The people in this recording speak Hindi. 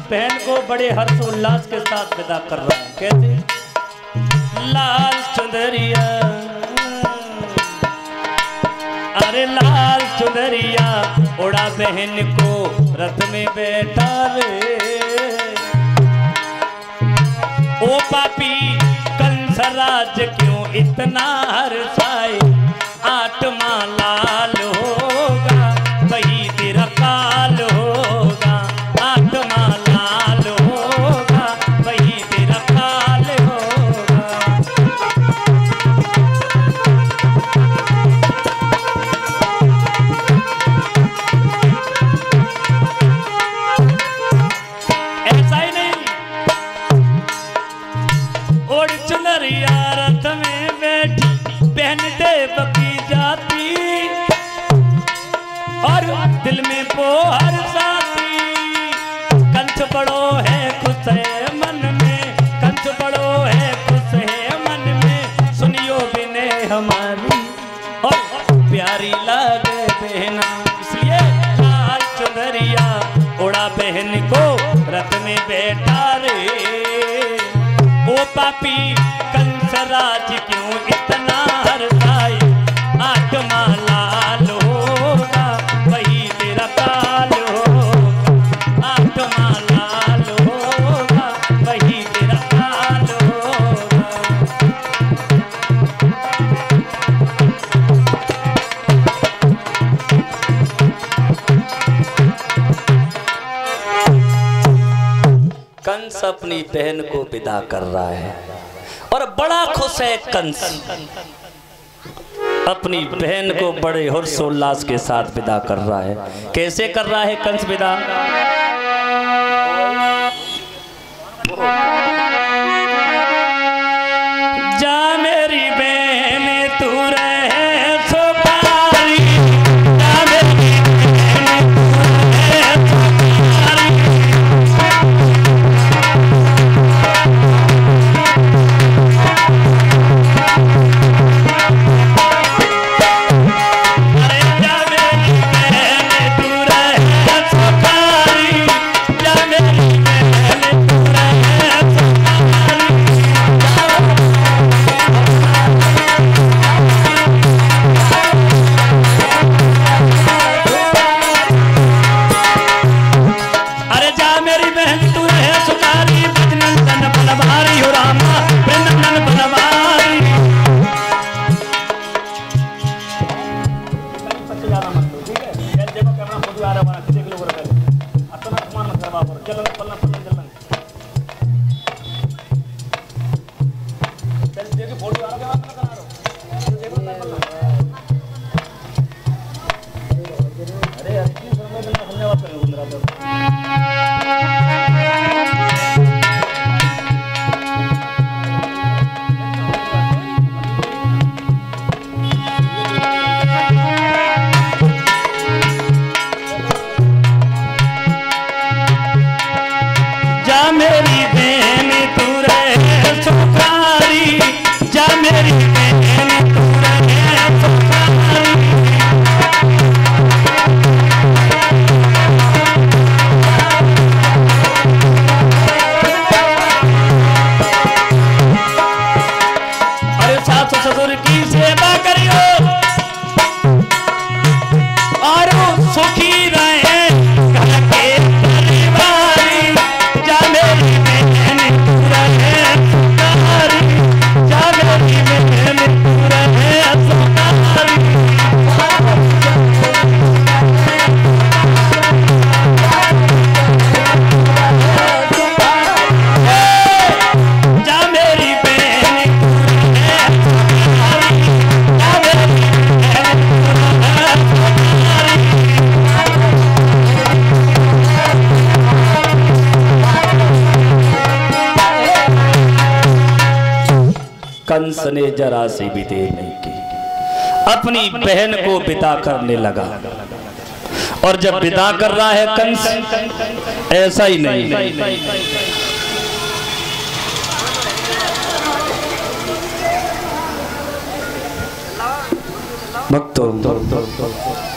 बहन को बड़े हर्ष उल्लास के साथ विदा कर रहा है। कैसे? लाल चुनरिया, अरे लाल चुनरिया उड़ा बहन को रथ में बैठा रे। ओ पापी कंसराज क्यों इतना हर्षाए, आत्मा लाल होगा वही तेरा काल होगा, आत्मा लाल होगा वही तेरा काल होगा। ऐसा ही नहीं, ओढ़ चुनरिया रथ में बैठी बहन देवकी जाती, और दिल में वो हर्षाती। कंस बड़ो है खुश है मन में, कंस बड़ो है खुश है मन में, सुनियो बिने हमारी और प्यारी लागे बहना। इसलिए लाल चुनरिया उड़ा बहन को रथ में बैठा रे। ओ पापी कंसराज क्यों इतना हर्षाए, आत्मा लाल होगा वही तेरा काल होगा, आत्मा लाल होगा वही तेरा काल होगा। कंस अपनी बहन को विदा कर रहा है और बड़ा खुश है कंस। अपनी बहन को बड़े हर्षोल्लास के साथ विदा कर रहा है। कैसे कर रहा है कंस विदा? जा मेरी बहन तू रहे सुखारी, जा मेरी बहन तू रहे सुखारी। कंस ने जरा सी भी देर नहीं की, अपनी बहन को विदा करने लगा। और जब विदा कर रहा है कंस, ऐसा ही नहीं भक्तों,